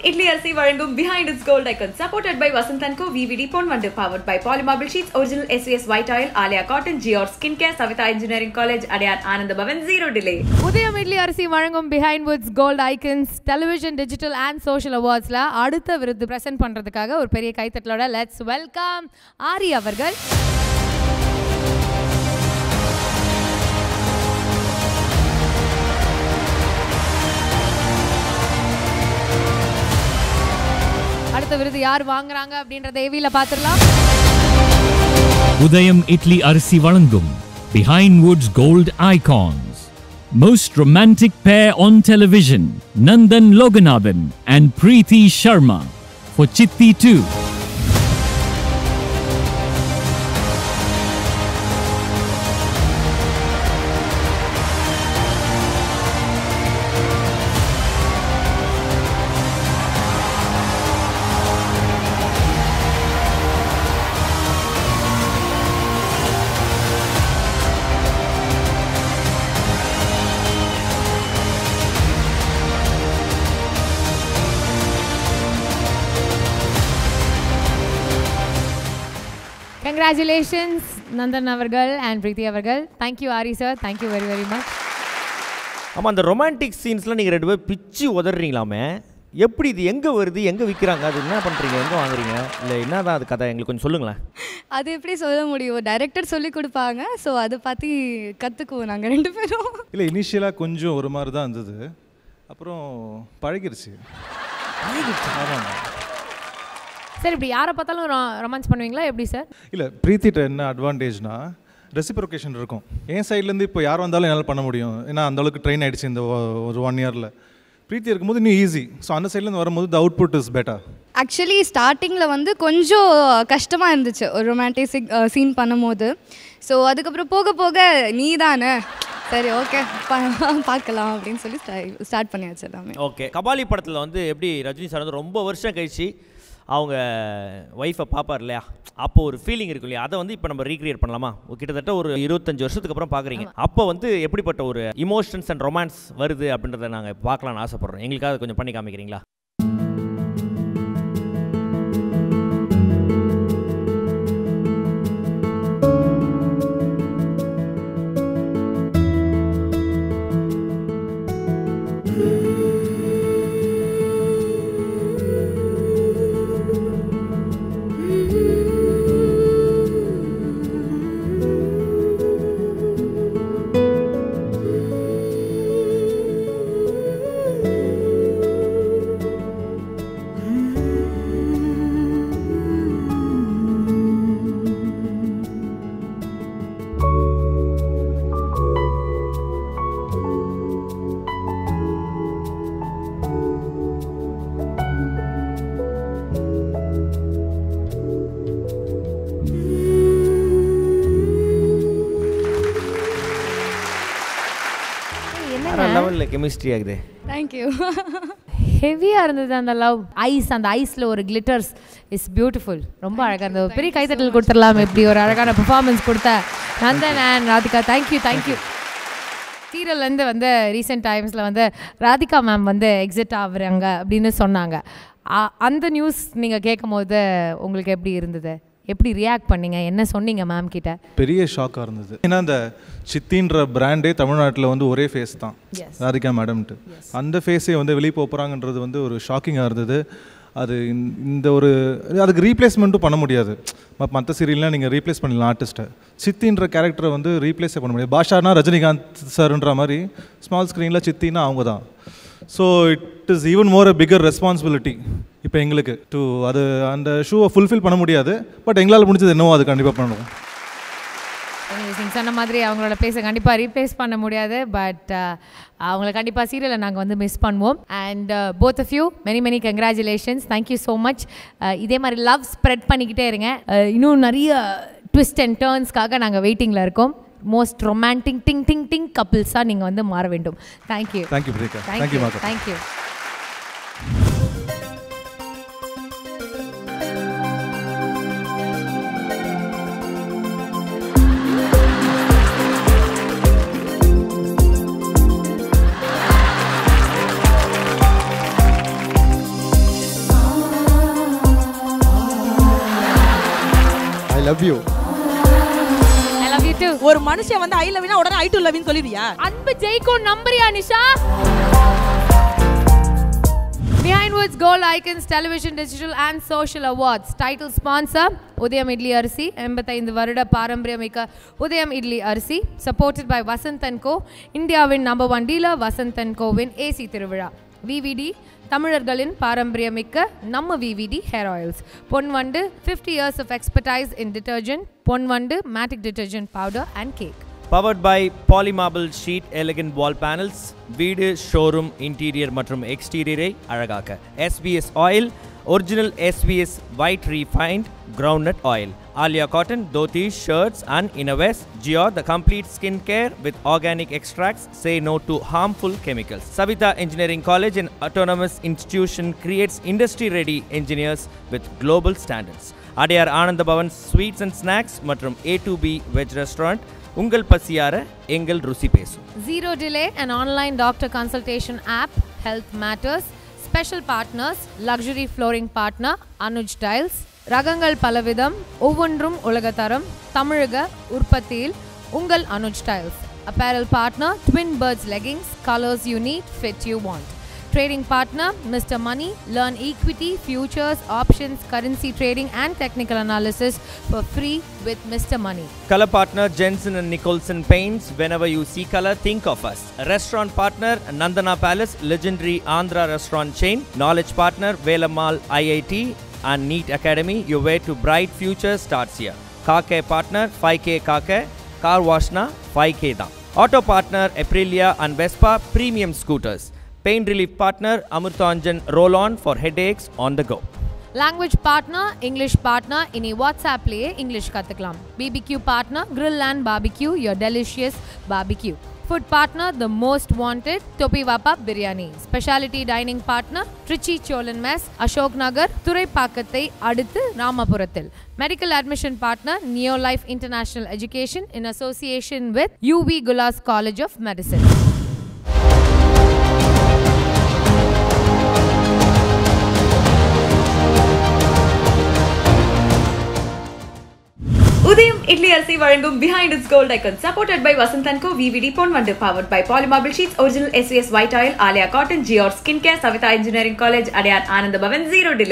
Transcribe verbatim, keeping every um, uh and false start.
Italy Arsi Varangum Behind Its Gold Icon, supported by Vasant and Co, V V D Pond Wonder, powered by Polymarble Sheets, Original S V S White Oil, Alia Cotton, Geor Skincare, Savita Engineering College, Adyar Ananda Bhavan, zero delay. Udayam Italy Arsi Varangum Behind Its Gold Icons, Television, Digital and Social Awards la அடுத்த விருது present பண்றதுக்காக ஒரு பெரிய கைத்தட்டலோட let's welcome ஆரி அவர்கள். அடுத்த விருது யார் வாங்குறாங்க அப்படின்றத ஏவில பாத்துறலாம். Udayam Italy Arsi Varangum Behind Woods Gold Icons. Most romantic pair on television, Nandan Loganathan and Preeti Sharma for Chitti two. Congratulations, Nandan Avargal and Preeti Avargal. Thank you, Ari sir. Thank you very, very much. ஆமாம், அந்த romantic சீன்ஸ்லாம் நீங்கள் ரெண்டு பேர் பிச்சு உதறீங்களாமே, எப்படி இது எங்கே வருது, எங்கே விற்கிறாங்க, அது என்ன பண்ணுறீங்க, எங்கே வாங்குறீங்க, இல்லை என்ன தான் அது கதை, எங்களுக்கு கொஞ்சம் சொல்லுங்களேன். அது எப்படி சொல்ல முடியும், டைரக்டர் சொல்லி கொடுப்பாங்க, ஸோ அதை பற்றி கற்றுக்குவோம் நாங்கள் ரெண்டு பேரும். இல்லை, இனிஷியலாக கொஞ்சம் ஒரு மாதிரி தான் இருந்தது, அப்புறம் பழகிருச்சு. ஆமாம் சார், இப்படி யாரை பார்த்தாலும் ரொமான்ஸ் பண்ணுவீங்களா எப்படி சார்? இல்லை, பிரீத்திட்ட என்ன அட்வான்டேஜ்னா ரெசிப்ரோகேஷன் இருக்கும். என் சைட்லேருந்து இப்போ யார் வந்தாலும் என்னால் பண்ண முடியும், ஏன்னா அந்தளவுக்கு ட்ரெயின் ஆகிடுச்சு இந்த ஒரு ஒன் இயரில். பிரீத்தி இருக்கும்போது இன்னும் ஈஸி, ஸோ அந்த சைட்லேருந்து வரும்போது the output is better. Actually ஸ்டார்டிங்கில் வந்து கொஞ்சம் கஷ்டமாக இருந்துச்சு ஒரு ரொமான்டிக் சீன் பண்ணும்போது. ஸோ அதுக்கப்புறம் போக போக நீ தானே, சரி ஓகே பார்க்கலாம் அப்படின்னு சொல்லி ஸ்டார்ட் பண்ணியாச்சு எல்லாமே. ஓகே, கபாலி படத்தில் வந்து எப்படி ரஜினி சார் வந்து ரொம்ப வருஷம் கழிச்சு அவங்க ஒய்ஃபை பார்ப்பார் இல்லையா, அப்போ ஒரு ஃபீலிங் இருக்கும் இல்லையா, அதை வந்து இப்போ நம்ம ரீக்ரியேட் பண்ணலாமா? கிட்டத்தட்ட ஒரு இருபத்தஞ்சு வருஷத்துக்கு அப்புறம் பார்க்குறீங்க, அப்போ வந்து எப்படிப்பட்ட ஒரு இமோஷன்ஸ் அண்ட் ரொமான்ஸ் வருது அப்படின்றத நாங்கள் பார்க்கலான்னு ஆசைப்பட்றோம். எங்களுக்காக கொஞ்சம் பண்ணி காமிக்கிறீங்களா? லெவலில் கெமிஸ்ட்ரி ஆகுது. தேங்க்யூ. ஹெவியாக இருந்தது அந்த லவ். ஐஸ், அந்த ஐஸில் ஒரு கிளிட்டர்ஸ் இஸ் பியூட்டிஃபுல். ரொம்ப அழகாக இருந்தது. பெரிய கைத்தட்டல் கொடுத்துடலாம். இப்படி ஒரு அழகான பெர்ஃபார்மன்ஸ் கொடுத்த Nandan and Radhika, thank you thank you. சீரியல்லேருந்து வந்து ரீசெண்ட் டைம்ஸில் வந்து ராதிகா மேம் வந்து எக்ஸிட் ஆகுறாங்க அப்படின்னு சொன்னாங்க. அந்த நியூஸ் நீங்கள் கேட்கும் போது உங்களுக்கு எப்படி இருந்தது, எப்படி ரியாக்ட் பண்ணீங்க, என்ன சொன்னீங்க மேம் கிட்ட? பெரிய ஷாக்காக இருந்தது. ஏன்னா அந்த சித்தின்ற பிராண்டே தமிழ்நாட்டில் வந்து ஒரே ஃபேஸ் தான், ராதிகா மேடம்ட்டு. அந்த ஃபேஸே வந்து வெளியே போகிறாங்கன்றது வந்து ஒரு ஷாக்கிங்காக இருந்தது. அது இந்த ஒரு அதுக்கு ரீப்ளேஸ்மெண்ட்டும் பண்ண முடியாது. மற்ற சீரியல்லாம் நீங்கள் ரீப்ளேஸ் பண்ணிடலாம் ஆர்டிஸ்ட்டை. சித்தின்ற கேரக்டரை வந்து ரீப்ளேஸே பண்ண முடியாது. பாஷானா ரஜினிகாந்த் சார்ன்ற மாதிரி, ஸ்மால் ஸ்க்ரீனில் சித்தின்னா அவங்க தான். So it is even more a bigger responsibility இப்போ எங்களுக்கு டு அது அந்த ஷூவை ஃபுல்ஃபில் பண்ண முடியாது, பட் எங்களால் முடிஞ்சது என்னவோ அது கண்டிப்பாக பண்ணுவோம். நீங்கள் சொன்ன மாதிரி அவங்களோட பேச கண்டிப்பாக ரீப்ளேஸ் பண்ண முடியாது, பட் அவங்கள கண்டிப்பாக சீரியலை நாங்கள் வந்து மிஸ் பண்ணுவோம். And both of you many many congratulations, thank you so much. இதே மாதிரி லவ் ஸ்ப்ரெட் பண்ணிக்கிட்டே இருங்க. இன்னும் நிறைய ட்விஸ்ட் அண்ட் டர்ன்ஸ்க்காக நாங்கள் வெயிட்டிங்கில் இருக்கோம். மோஸ்ட் ரொமான்டிக் டிங் டிங் டிங் கப்பிள்ஸாக நீங்கள் வந்து மாற வேண்டும். Thank you thank you thank you thank you. Love you. I love you too. ஒரு மனுஷன் வந்து ஐ லவ்னா உடனே ஐ டு லவ்னு சொல்லிடுவியா? அன்பு ஜெயிக்கும் நம்புறியா Nisha? Behind Woods Gold Icons Television Digital and Social Awards Title Sponsor Udayam Idli Arsi எண்பத்தைந்து வருட பாரம்பரியமிக்க Udayam Idli Arsi Supported by Vasant and Co Indiaவின் number one dealer Vasant and Co வின் A C திருவிழா V V D தமிழர்களின் பாரம்பரியமிக்க நம்ம V V D hair oils Ponvandu fifty years of expertise in detergent Ponvandu matic detergent powder and cake. Powered by Polymarble Sheet Elegant Wall Panels, வீடு showroom interior மற்றும் எக்ஸ்டீரியரை அழகாக்க. S B S Oil, Original S B S White Refined Groundnut Oil. Alia Cotton, dhotis, shirts and innerwears. Gior, the complete skincare with organic extracts, say no to harmful chemicals. Savitha Engineering College, an autonomous institution, creates industry-ready engineers with global standards. Adiyar Ananda Bhavan Sweets and Snacks மற்றும் A two B Veg Restaurant. உங்கள் பசியார எங்கள் ருசி பேசும். Zero Delay, an online doctor consultation app, Health Matters. Special partners, luxury flooring partner, Anuj Tiles. ரகங்கள் பலவிதம், ஒவ்வொன்றும் உலகத்தரம், தமிழக உற்பத்தியில் உங்கள் Anuj Tiles. Apparel partner, Twin Birds Leggings, colors you need, fit you want. Trading partner, Mister Money. Learn equity, futures, options, currency trading and technical analysis for free with Mister Money. Color partner, Jensen and Nicholson Paints. Whenever you see color, think of us. Restaurant partner, Nandana Palace, legendary Andhra restaurant chain. Knowledge partner, Velamal I I T and NEET Academy. Your way to bright future starts here. Car care partner, five K Car Care. Car washna, five K da. Auto partner, Aprilia and Vespa Premium Scooters. Pain relief partner, Amurthanjan Roll-On for headaches on the go. Language partner, English partner, ini WhatsApp liye English kathikalam. B B Q partner, Grill and Barbecue, your delicious barbecue. Food partner, the most wanted, Topi Vapa Biryani. Specialty dining partner, Trichy Cholan Mess, Ashok Nagar, Thuraipakkathai aduthu Ramapurathil. Medical admission partner, Neolife International Education in association with U V Gulas College of Medicine. Udayam Idli Arsi வழங்கும் Behind Its Gold Icon supported by Vasant and Co V V D Ponvandu powered by Polymarble Sheets Original S V S White Oil Alia Cotton Gior Skincare Savitha Engineering College Adiyar Ananda Bhavan Zero Delay.